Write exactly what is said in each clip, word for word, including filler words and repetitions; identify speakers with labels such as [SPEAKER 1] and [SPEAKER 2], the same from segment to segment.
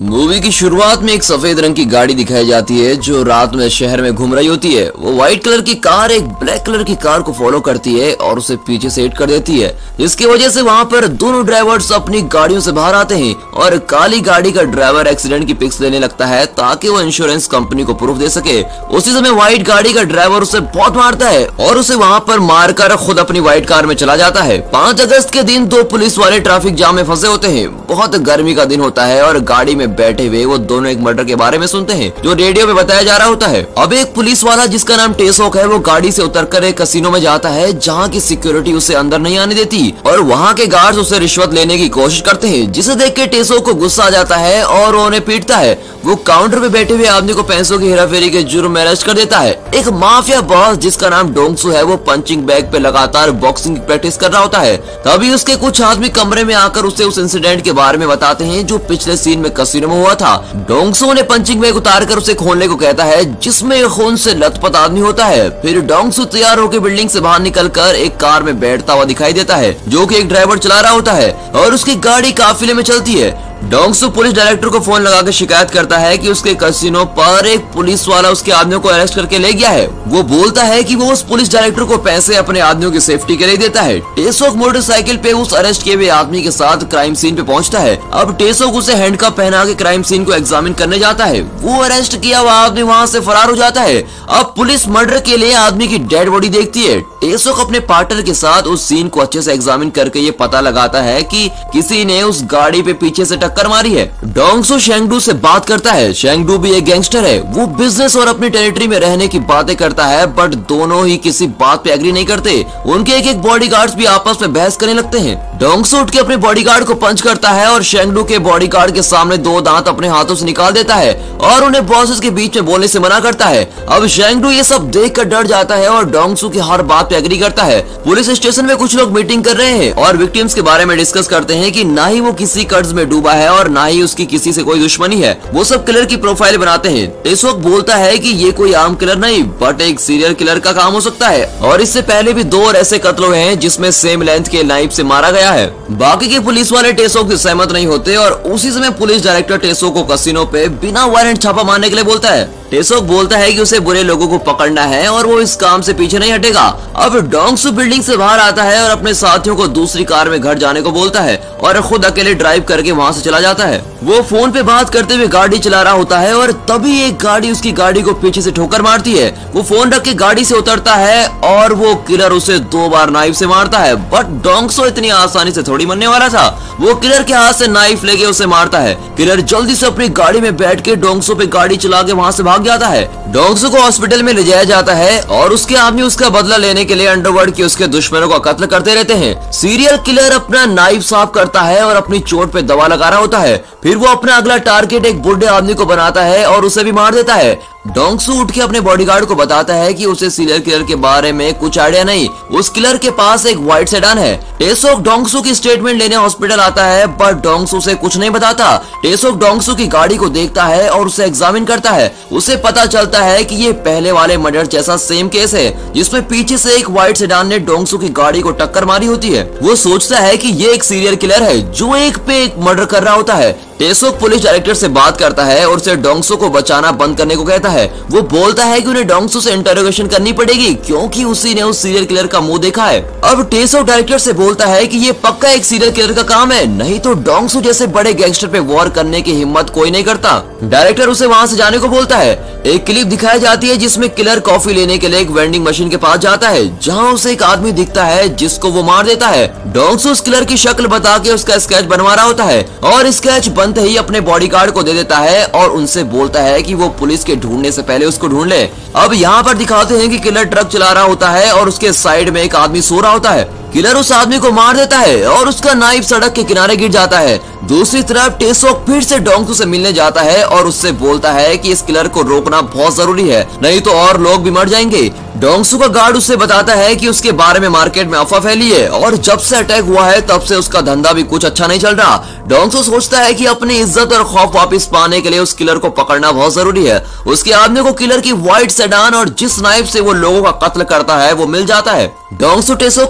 [SPEAKER 1] Movie की शुरुआत में एक सफेद रंग की गाड़ी दिखाई जाती है जो रात में शहर में घूम रही होती है। वो व्हाइट कलर की कार एक ब्लैक कलर की कार को फॉलो करती है और उसे पीछे से हिट कर देती है, जिसकी वजह से वहां पर दोनों ड्राइवर्स अपनी गाड़ियों से बाहर आते हैं और काली गाड़ी का ड्राइवर एक्सीडेंट की पिक्स लेने लगता है ताकि वो इंश्योरेंस कंपनी को प्रूफ दे सके। उसी समय व्हाइट गाड़ी का ड्राइवर उसे बहुत मारता है और उसे वहाँ पर मारकर खुद अपनी व्हाइट कार में चला जाता है। पाँच अगस्त के दिन दो पुलिस वाले ट्रैफिक जाम में फंसे होते हैं। बहुत गर्मी का दिन होता है और गाड़ी में बैठे हुए वो दोनों एक मर्डर के बारे में सुनते हैं जो रेडियो में बताया जा रहा होता है। अब एक पुलिस वाला जिसका नाम टेसोक है वो गाड़ी से उतरकर एक कसिनो में जाता है जहाँ की सिक्योरिटी उसे अंदर नहीं आने देती और वहाँ के गार्ड्स उसे रिश्वत लेने की कोशिश करते हैं, जिसे देख के टेसोक को गुस्सा आ जाता है और उन्हें पीटता है। वो काउंटर पे बैठे हुए आदमी को पैसों की हेराफेरी के जुर्म में अरेस्ट कर देता है। एक माफिया बॉस जिसका नाम डोंगसू है वो पंचिंग बैग पे लगातार बॉक्सिंग की प्रैक्टिस कर रहा होता है। तभी उसके कुछ आदमी कमरे में आकर उसे उस इंसिडेंट के बारे में बताते हैं जो पिछले सीन में कसिनो में हुआ था। डोंगसू ने पंचिंग बैग उतार कर उसे खोलने को कहता है जिसमें खून से लथपथ आदमी होता है। फिर डोंगसू तैयार होकर बिल्डिंग से बाहर निकलकर एक कार में बैठता हुआ दिखाई देता है जो कि एक ड्राइवर चला रहा होता है और उसकी गाड़ी काफिले में चलती है। डोंगसू पुलिस डायरेक्टर को फोन लगाकर शिकायत करता है कि उसके कसिनो पर एक पुलिस वाला उसके आदमियों को अरेस्ट करके ले गया है। वो बोलता है कि वो उस पुलिस डायरेक्टर को पैसे अपने आदमियों की सेफ्टी के लिए देता है। टेसोक मोटरसाइकिल पे उस अरेस्ट किए हुए आदमी के साथ क्राइम सीन पे पहुंचता है। अब टेसोक उसे हैंडकफ पहना के क्राइम सीन को एग्जामिन करने जाता है। वो अरेस्ट किया हुआ आदमी वहाँ से फरार हो जाता है। अब पुलिस मर्डर के लिए आदमी की डेड बॉडी देखती है। टेसोक अपने पार्टनर के साथ उस सीन को अच्छे से एग्जामिन करके ये पता लगाता है कि किसी ने उस गाड़ी पे पीछे से टक्कर मारी है। डोंगसू शेंगडू से बात करता है। शेंगडू भी एक गैंगस्टर है। वो बिजनेस और अपनी टेरिटरी में रहने की बातें करता है, बट दोनों ही किसी बात पे एग्री नहीं करते। उनके एक एक बॉडीगार्ड्स भी आपस में बहस करने लगते हैं। डोंगसू उठ के अपने बॉडीगार्ड को पंच करता है और शेंगडू के बॉडीगार्ड के सामने दो दांत अपने हाथों से निकाल देता है और उन्हें बॉसेस के बीच में बोलने से मना करता है। अब शेंगडू ये सब देख कर डर जाता है और डोंगसू की हर बात पे एग्री करता है। पुलिस स्टेशन में कुछ लोग मीटिंग कर रहे हैं और विक्टिम्स के बारे में डिस्कस करते हैं कि ना ही वो किसी कर्ज में डूबा है और ना ही उसकी किसी से कोई दुश्मनी है। वो सब किलर की प्रोफाइल बनाते हैं। टेसोक बोलता है कि ये कोई आम किलर नहीं बट एक सीरियल किलर का काम हो सकता है और इससे पहले भी दो और ऐसे कत्ल हुए हैं जिसमें सेम लेंथ के नाइफ से मारा गया है। बाकी के पुलिस वाले टेसोक से सहमत नहीं होते और उसी समय पुलिस डायरेक्टर टेसोक को कसिनो पे बिना वारंट छापा मारने के लिए बोलता है। टेसोक बोलता है कि उसे बुरे लोगों को पकड़ना है और वो इस काम से पीछे नहीं हटेगा। अब डोंगसू बिल्डिंग से बाहर आता है और अपने साथियों को दूसरी कार में घर जाने को बोलता है और खुद अकेले ड्राइव करके वहाँ से चला जाता है। वो फोन पे बात करते हुए गाड़ी चला रहा होता है और तभी एक गाड़ी उसकी गाड़ी को पीछे से ठोकर मारती है। वो फोन रख के गाड़ी से उतरता है और वो किलर उसे दो बार नाइफ से मारता है, बट डोंगसू इतनी आसानी से थोड़ी मरने वाला था। वो किलर के हाथ से नाइफ लेके उसे मारता है। किलर जल्दी से अपनी गाड़ी में बैठ के डोंगसू पे गाड़ी चला के वहाँ से भाग जाता है। डोंगसू को हॉस्पिटल में ले जाया जाता है और उसके आदमी उसका बदला लेने के लिए अंडरवर्ल्ड के उसके दुश्मनों का कत्ल करते रहते हैं। सीरियल किलर अपना नाइफ साफ करता है और अपनी चोट पे दवा लगा रहा होता है। फिर वो अपना अगला टारगेट एक बुढ़े आदमी को बनाता है और उसे भी मार देता है। डोंगसू उठ के अपने बॉडीगार्ड को बताता है कि उसे सीरियल किलर के बारे में कुछ आइडिया नहीं। उस किलर के पास एक व्हाइट सेडान है। टेसोक डोंगसू की स्टेटमेंट लेने हॉस्पिटल आता है बट डोंगसू से कुछ नहीं बताता। टेसोक डोंगसू की गाड़ी को देखता है और उसे एग्जामिन करता है। उसे पता चलता है कि ये पहले वाले मर्डर जैसा सेम केस है जिसमें पीछे से एक व्हाइट सेडान ने डोंगसू की गाड़ी को टक्कर मारी होती है। वो सोचता है कि ये एक सीरियल किलर है जो एक पे एक मर्डर कर रहा होता है। टेसोक पुलिस डायरेक्टर से बात करता है और उसे डोंगसू को बचाना बंद करने को कहता है। वो बोलता है कि उन्हें डोंगसू से इंटरोगेशन करनी पड़ेगी क्योंकि उसी ने उस सीरियल किलर का मुंह देखा है। अब टेसोक डायरेक्टर से बोलता है कि ये पक्का एक सीरियल किलर का काम है, नहीं तो डोंगसू जैसे बड़े गैंगस्टर पे वॉर करने की हिम्मत कोई नहीं करता। डायरेक्टर उसे वहाँ से जाने को बोलता है। एक क्लिप दिखाई जाती है जिसमें किलर कॉफी लेने के लिए एक वेंडिंग मशीन के पास जाता है जहाँ उसे एक आदमी दिखता है जिसको वो मार देता है। डोंगसू उस किलर की शक्ल बता के उसका स्केच बनवा रहा होता है और स्केच बनते ही अपने बॉडीगार्ड को दे देता है और उनसे बोलता है कि वो पुलिस के ढूंढने से पहले उसको ढूंढ ले। अब यहाँ पर दिखाते हैं कि किलर ट्रक चला रहा होता है और उसके साइड में एक आदमी सो रहा होता है। किलर उस आदमी को मार देता है और उसका नाइफ सड़क के किनारे गिर जाता है। दूसरी तरफ टेसोक फिर से डोंगसू से मिलने जाता है और उससे बोलता है कि इस किलर को रोकना बहुत जरूरी है, नहीं तो और लोग भी मर जाएंगे। डोंगसू का गार्ड उससे बताता है कि उसके बारे में मार्केट में अफवाह फैली है और जब से अटैक हुआ है तब से उसका धंधा भी कुछ अच्छा नहीं चल रहा। डोंगसू सोचता है कि अपनी इज्जत और खौफ वापस पाने के लिए उस किलर को पकड़ना बहुत जरूरी है। उसके आदमी को किलर की व्हाइट सेडान और जिस नाइफ से वो लोगों का कत्ल करता है वो मिल जाता है। डोंगसू टेसोक को बुला के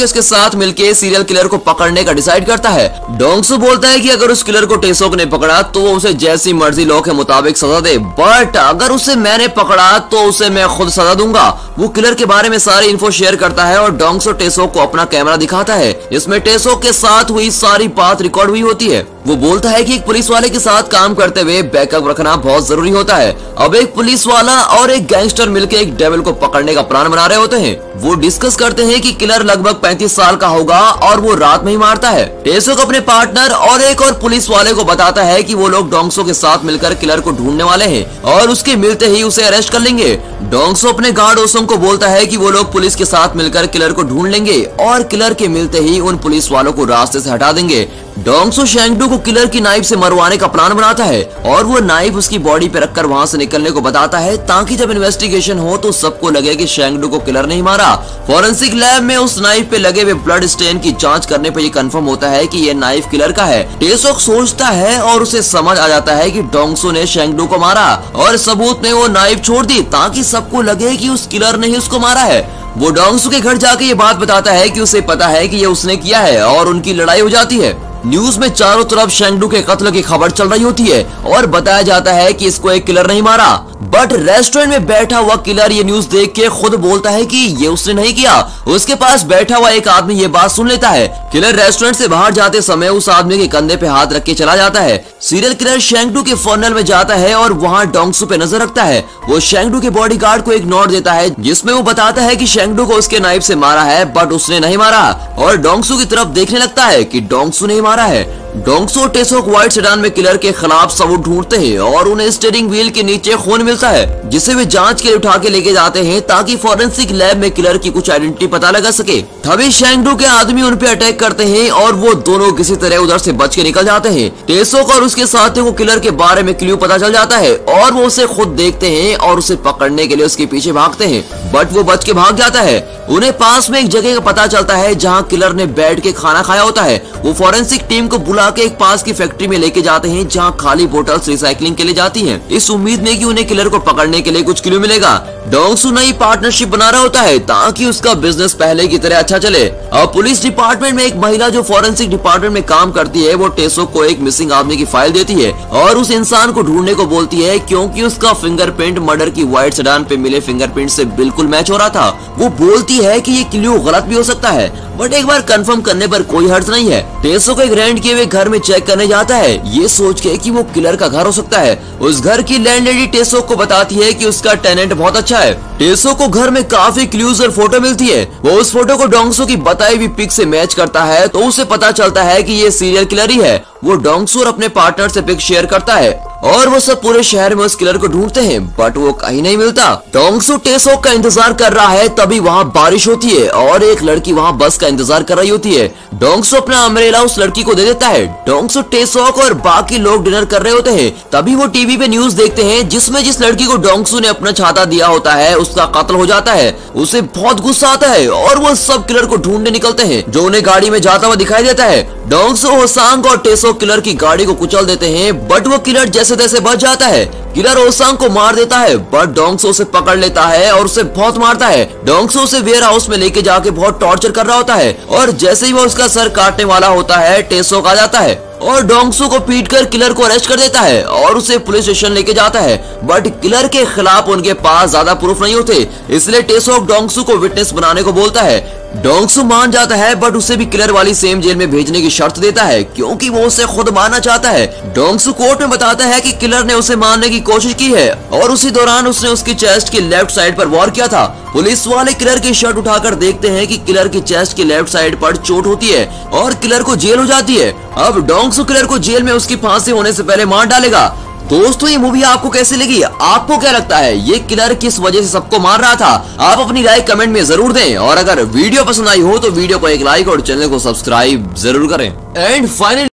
[SPEAKER 1] पुलिस के साथ मिलकर सीरियल किलर को पकड़ने का डिसाइड करता है। डोंगसू बोलता है कि अगर उस किलर को टेसोक ने पकड़ा तो वो उसे जैसी मर्जी लॉ के मुताबिक सजा दे, बट अगर उसे मैंने पकड़ा तो उसे मैं खुद सजा दूंगा। वो किलर के बारे में सारी इन्फो शेयर करता है और डोंगसू टेसोक को अपना कैमरा दिखाता है, जिसमें टेसोक के साथ हुई सारी बात रिकॉर्ड हुई होती है। वो बोलता है कि एक पुलिस वाले के साथ काम करते हुए बैकअप रखना बहुत जरूरी होता है। अब एक पुलिस वाला और एक गैंगस्टर मिलकर एक डेविल को पकड़ने का प्लान बना रहे होते हैं। वो डिस्कस करते हैं कि किलर लगभग पैंतीस साल का होगा और वो रात में ही मारता है। टेसोक अपने पार्टनर और एक और पुलिस वाले को बताता है कि वो लोग डोंगसू के साथ मिलकर किलर को ढूंढने वाले हैं और उसके मिलते ही उसे अरेस्ट कर लेंगे। डोंगसू अपने गार्ड ओसम को बोलता है कि वो लोग पुलिस के साथ मिलकर किलर को ढूंढ लेंगे और किलर के मिलते ही उन पुलिस वालों को रास्ते से हटा देंगे। डोंगसू शेंगडू को किलर की नाइफ से मरवाने का प्लान बनाता है और वो नाइफ उसकी बॉडी पे रखकर वहाँ से निकलने को बताता है, ताकि जब इन्वेस्टिगेशन हो तो सबको लगे कि शेंगडू को किलर नहीं मारा। फॉरेंसिक लैब में उस नाइफ पे लगे हुए ब्लड स्टेन की जांच करने पे ये कंफर्म होता है कि ये नाइफ किलर का है। टेसोक सोचता है और उसे समझ आ जाता है कि डोंगसू ने शेंगडू को मारा और सबूत ने वो नाइफ छोड़ दी ताकि सबको लगे कि उस किलर ने ही उसको मारा है। वो डोंगसू के घर जाके ये बात बताता है कि उसे पता है कि ये उसने किया है और उनकी लड़ाई हो जाती है। न्यूज में चारों तरफ शेंगडू के कत्ल की खबर चल रही होती है और बताया जाता है कि इसको एक किलर नहीं मारा, बट रेस्टोरेंट में बैठा हुआ किलर ये न्यूज देख के खुद बोलता है कि ये उसने नहीं किया। उसके पास बैठा हुआ एक आदमी ये बात सुन लेता है। किलर रेस्टोरेंट से बाहर जाते समय उस आदमी के कंधे पे हाथ रख के चला जाता है। सीरियल किलर शेंगडू के फर्नल में जाता है और वहाँ डोंगसू पे नजर रखता है। वो शेंगडू के बॉडीगार्ड को एक नोट देता है जिसमें वो बताता है कि शेंगडू को उसके नाइफ से मारा है, बट उसने नहीं मारा, और डोंगसू की तरफ देखने लगता है कि डोंगसू नहीं मारा है। डोंगसू और टेसोक व्हाइट सेडान में किलर के खिलाफ सबूत ढूंढते हैं और उन्हें स्टीयरिंग व्हील के नीचे खून मिलता है, जिसे वे जांच के लिए उठा के लेके जाते हैं ताकि फॉरेंसिक लैब में किलर की कुछ आइडेंटिटी पता लगा सके। तभी शेंगडू के आदमी उन पे अटैक करते हैं और वो दोनों किसी तरह उधर से बच के निकल जाते हैं। टेसोक और उसके साथियों को किलर के बारे में क्लू पता चल जाता है और वो उसे खुद देखते हैं और उसे पकड़ने के लिए उसके पीछे भागते हैं, बट वो बच के भाग जाता है। उन्हें पास में एक जगह का पता चलता है जहाँ किलर ने बैठ के खाना खाया होता है। वो फॉरेंसिक टीम को बुला के एक पास की फैक्ट्री में लेके जाते हैं जहाँ खाली बोतल्स रिसाइकलिंग के लिए जाती हैं, इस उम्मीद में कि उन्हें किलर को पकड़ने के लिए कुछ क्लू मिलेगा। डोंगसू नई पार्टनरशिप बना रहा होता है ताकि उसका बिजनेस पहले की तरह अच्छा चले। अब पुलिस डिपार्टमेंट में एक महिला जो फॉरेंसिक डिपार्टमेंट में काम करती है, वो टेसोक को एक मिसिंग आदमी की फाइल देती है और उस इंसान को ढूंढने को बोलती है क्योंकि उसका फिंगरप्रिंट मर्डर की व्हाइट सेडान पे मिले फिंगरप्रिंट से बिल्कुल मैच हो रहा था। वो बोलती है कि ये क्लू गलत भी हो सकता है, बट एक बार कंफर्म करने पर कोई हर्ज नहीं है। टेसोक एक रेंट किए हुए घर में चेक करने जाता है, ये सोच के कि वो किलर का घर हो सकता है। उस घर की लैंडलेडी टेसोक को बताती है कि उसका टेनेंट बहुत अच्छा है। टेसोक को घर में काफी क्लूज और फोटो मिलती है। वो उस फोटो को डोंगसू की बताई हुई पिक से मैच करता है तो उसे पता चलता है कि ये सीरियल किलर ही है। वो डोंगसू और अपने पार्टनर से पिक शेयर करता है और वो सब पूरे शहर में उस किलर को ढूंढते हैं, बट वो कहीं नहीं मिलता। डोंगसू टेसोक का इंतजार कर रहा है, तभी वहाँ बारिश होती है और एक लड़की वहाँ बस का इंतजार कर रही होती है। डोंगसू अपना अम्ब्रेला उस लड़की को दे देता है। डोंगसू, टेसोक और बाकी लोग डिनर कर रहे होते हैं, तभी वो टीवी पे न्यूज देखते हैं जिसमें जिस लड़की को डोंगसू ने अपना छाता दिया होता है उसका कत्ल हो जाता है। उसे बहुत गुस्सा आता है और वो सब किलर को ढूंढने निकलते हैं जो उन्हें गाड़ी में जाता हुआ दिखाई देता है। डोंगसू, होसांग और टेसोक किलर की गाड़ी को कुचल देते हैं, बट वो किलर जैसे तैसे बच जाता है। किलर होसांग को मार देता है, बट डोंगसू उसे पकड़ लेता है और उसे बहुत मारता है। डोंगसू उसे वेयर हाउस में लेके जाके बहुत टॉर्चर कर रहा होता है और जैसे ही वो उसका सर काटने वाला होता है, टेसोक आ जाता है और डोंगसू को पीटकर किलर को अरेस्ट कर देता है और उसे पुलिस स्टेशन लेके जाता है, बट किलर के खिलाफ उनके पास ज्यादा प्रूफ नहीं होते, इसलिए टेसोक डोंगसू को विटनेस बनाने को बोलता है। डोंगसू मान जाता है, बट उसे भी किलर वाली सेम जेल में भेजने की शर्त देता है क्योंकि वो उसे खुद मारना चाहता है। डोंगसू कोर्ट में बताता है कि किलर ने उसे मारने की कोशिश की है और उसी दौरान उसने उसकी चेस्ट की लेफ्ट साइड पर वार किया था। पुलिस वाले किलर की शर्ट उठाकर देखते हैं कि किलर की चेस्ट की लेफ्ट साइड पर चोट होती है और किलर को जेल हो जाती है। अब डोंगसू किलर को जेल में उसकी फांसी होने से पहले मार डालेगा। दोस्तों, ये मूवी आपको कैसी लगी? आपको क्या लगता है ये किलर किस वजह से सबको मार रहा था? आप अपनी राय कमेंट में जरूर दें और अगर वीडियो पसंद आई हो तो वीडियो को एक लाइक और चैनल को सब्सक्राइब जरूर करें। And finally